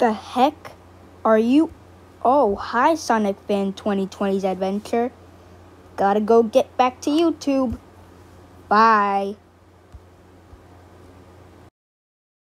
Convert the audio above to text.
the heck are you? Oh, hi, Sonic Fan 2020's Adventure. Gotta go get back to YouTube. Bye.